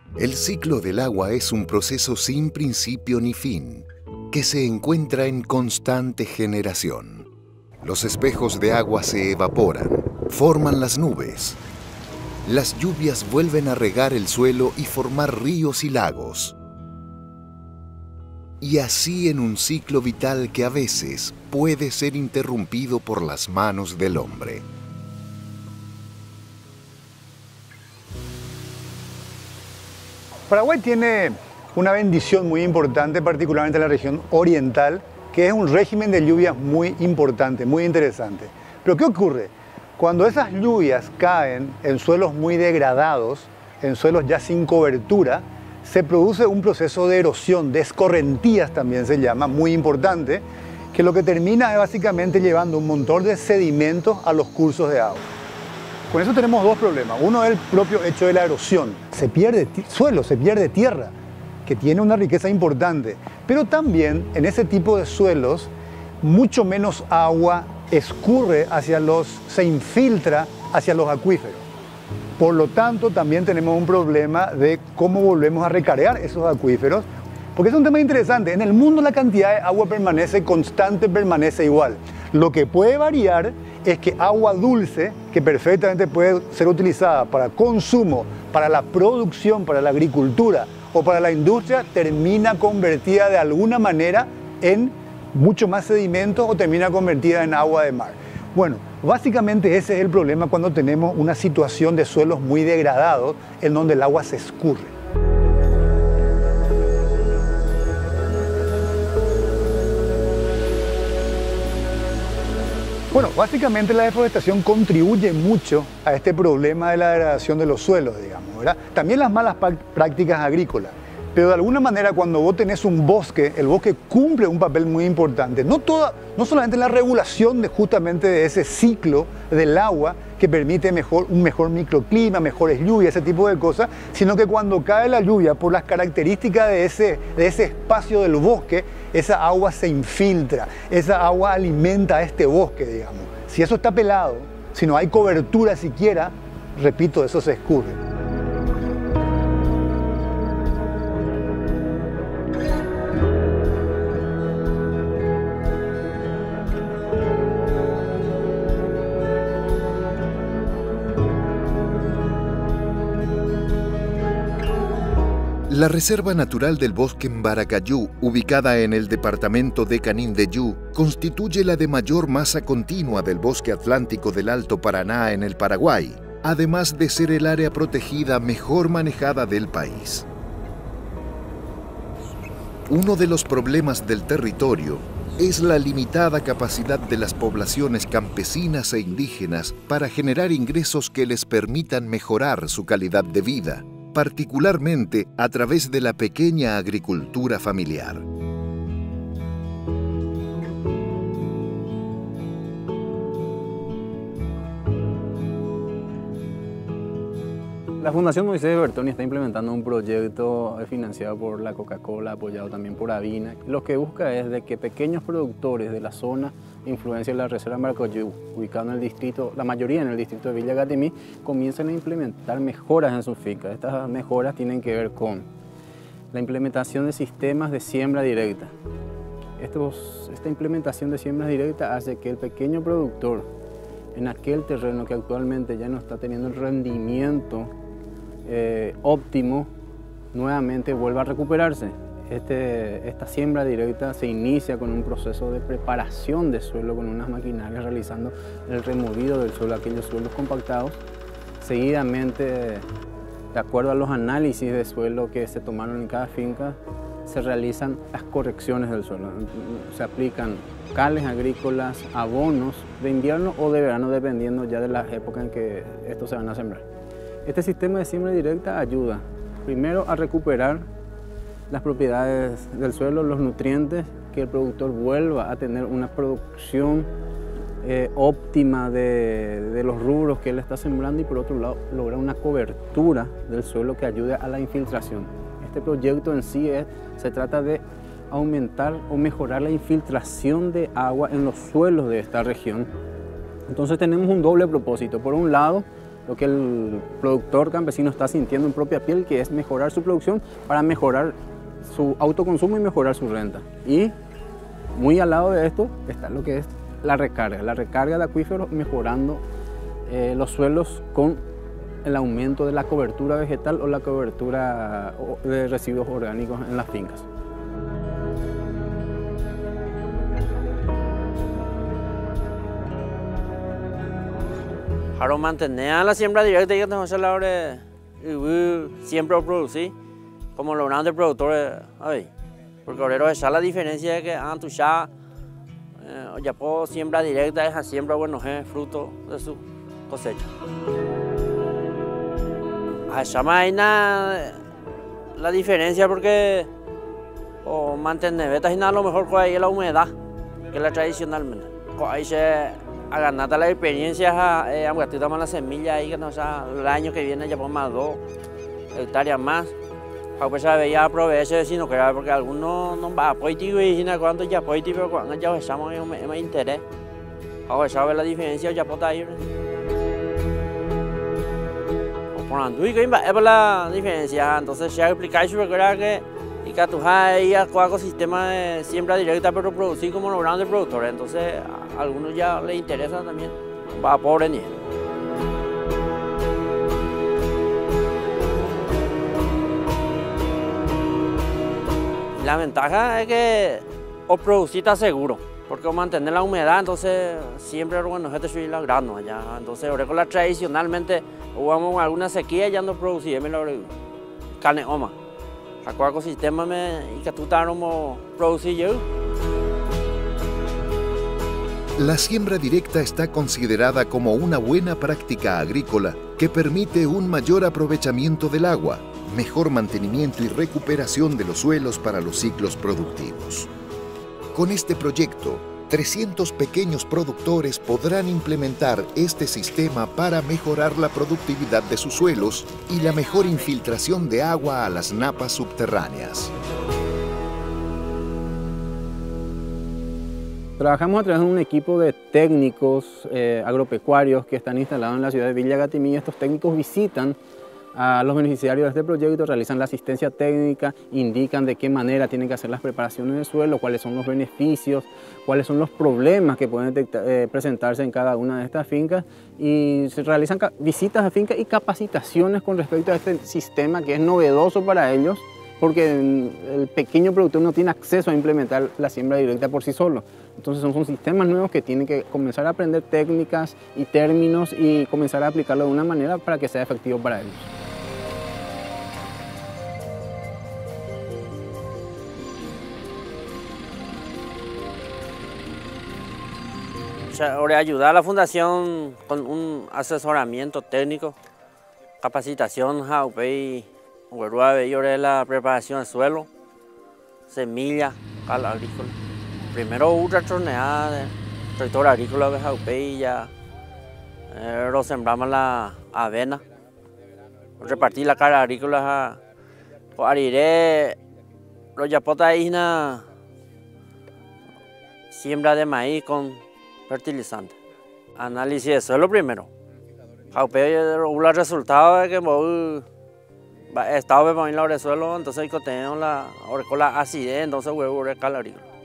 El ciclo del agua es un proceso sin principio ni fin, que se encuentra en constante generación. Los espejos de agua se evaporan, forman las nubes. Las lluvias vuelven a regar el suelo y formar ríos y lagos. Y así en un ciclo vital que a veces puede ser interrumpido por las manos del hombre. Paraguay tiene una bendición muy importante, particularmente en la región oriental, que es un régimen de lluvias muy importante, muy interesante. Pero ¿qué ocurre? Cuando esas lluvias caen en suelos muy degradados, en suelos ya sin cobertura, se produce un proceso de erosión, de escorrentías también se llama, muy importante, que lo que termina es básicamente llevando un montón de sedimentos a los cursos de agua. Con eso tenemos dos problemas. Uno es el propio hecho de la erosión. Se pierde suelo, se pierde tierra, que tiene una riqueza importante. Pero también en ese tipo de suelos, mucho menos agua escurre se infiltra hacia los acuíferos. Por lo tanto, también tenemos un problema de cómo volvemos a recargar esos acuíferos, porque es un tema interesante. En el mundo la cantidad de agua permanece constante, permanece igual. Lo que puede variar es que agua dulce, que perfectamente puede ser utilizada para consumo, para la producción, para la agricultura o para la industria, termina convertida de alguna manera en mucho más sedimento o termina convertida en agua de mar. Bueno, básicamente ese es el problema cuando tenemos una situación de suelos muy degradados en donde el agua se escurre. Bueno, básicamente la deforestación contribuye mucho a este problema de la degradación de los suelos, digamos, ¿verdad? También las malas prácticas agrícolas. Pero de alguna manera cuando vos tenés un bosque, el bosque cumple un papel muy importante. No solamente en la regulación justamente de ese ciclo del agua que permite un mejor microclima, mejores lluvias, ese tipo de cosas, sino que cuando cae la lluvia, por las características de ese espacio del bosque, esa agua se infiltra, esa agua alimenta a este bosque, digamos. Si eso está pelado, si no hay cobertura siquiera, repito, eso se escurre. La Reserva Natural del Bosque Mbaracayú, ubicada en el departamento de Canindeyú, constituye la de mayor masa continua del bosque atlántico del Alto Paraná en el Paraguay, además de ser el área protegida mejor manejada del país. Uno de los problemas del territorio es la limitada capacidad de las poblaciones campesinas e indígenas para generar ingresos que les permitan mejorar su calidad de vida, particularmente a través de la pequeña agricultura familiar. La Fundación Moisés Bertoni está implementando un proyecto financiado por la Coca-Cola, apoyado también por Avina. Lo que busca es de que pequeños productores de la zona de influencia de la Reserva Mbaracayú, ubicado en el distrito, la mayoría en el distrito de Villa Gatemí, comiencen a implementar mejoras en sus fincas. Estas mejoras tienen que ver con la implementación de sistemas de siembra directa. Esta implementación de siembra directa hace que el pequeño productor en aquel terreno que actualmente ya no está teniendo el rendimiento óptimo, nuevamente vuelva a recuperarse. Esta siembra directa se inicia con un proceso de preparación de suelo con unas maquinarias realizando el removido del suelo, aquellos suelos compactados. Seguidamente, de acuerdo a los análisis de suelo que se tomaron en cada finca, se realizan las correcciones del suelo. Se aplican cales agrícolas, abonos de invierno o de verano, dependiendo ya de las épocas en que estos se van a sembrar. Este sistema de siembra directa ayuda primero a recuperar las propiedades del suelo, los nutrientes, que el productor vuelva a tener una producción óptima de los rubros que él está sembrando, y por otro lado lograr una cobertura del suelo que ayude a la infiltración. Este proyecto en sí se trata de aumentar o mejorar la infiltración de agua en los suelos de esta región. Entonces tenemos un doble propósito. Por un lado, lo que el productor campesino está sintiendo en propia piel, que es mejorar su producción para mejorar su autoconsumo y mejorar su renta. Y muy al lado de esto está lo que es la recarga de acuíferos, mejorando los suelos con el aumento de la cobertura vegetal o la cobertura de residuos orgánicos en las fincas. Para mantener la siembra directa que tenemos a la hora de siempre producir, como los grandes productores, porque ahora ya la diferencia es que antes ya por siembra directa es siembra bueno, es fruto de su cosecha. Allá más hay la diferencia porque mantener betas y nada, a lo mejor con ahí la humedad, que es la tradicionalmente. Con ahí se a ganar la experiencia, aunque tú tomas la semilla ahí, que no, ya, el año que viene ya por más 2 hectáreas más. Pues ya veía aprovechar si no quería, porque algunos no va a poder y si cuando ya puede pero cuando ya estamos en interés. Ahora ya ve la diferencia ya puede ir. Por tanto, y que es la diferencia, entonces ya explicar sobre que y que tú hay a ecosistema de siembra directa pero producir como los grandes productores, entonces a algunos ya les interesa también, va a pobre ni. La ventaja es que producir está seguro, porque mantener la humedad, entonces siempre bueno, este subir los granos allá, entonces ahora con la tradicionalmente hubo alguna sequía ya no producimos carne oma. ¿Cuál ecosistema y que tú estás producir yo? La siembra directa está considerada como una buena práctica agrícola que permite un mayor aprovechamiento del agua, mejor mantenimiento y recuperación de los suelos para los ciclos productivos. Con este proyecto, 300 pequeños productores podrán implementar este sistema para mejorar la productividad de sus suelos y la mejor infiltración de agua a las napas subterráneas. Trabajamos a través de un equipo de técnicos agropecuarios que están instalados en la ciudad de Villa Gatimí. Estos técnicos visitan a los beneficiarios de este proyecto, realizan la asistencia técnica, indican de qué manera tienen que hacer las preparaciones del suelo, cuáles son los beneficios, cuáles son los problemas que pueden presentarse en cada una de estas fincas, y se realizan visitas a fincas y capacitaciones con respecto a este sistema que es novedoso para ellos, porque el pequeño productor no tiene acceso a implementar la siembra directa por sí solo. Entonces son sistemas nuevos que tienen que comenzar a aprender técnicas y términos y comenzar a aplicarlo de una manera para que sea efectivo para ellos. Ahora ayudar a la fundación con un asesoramiento técnico, capacitación, y la preparación del suelo, semilla, cal agrícola. Primero otra torneada de tractor agrícola y ya lo sembramos la avena, repartir la carga agrícola, ariré, los yapotas ahí una siembra de maíz con fertilizante. Análisis de suelo primero. Los resultados de que estaba en el suelo, entonces tenemos la acidez, entonces huevo de cal agrícola.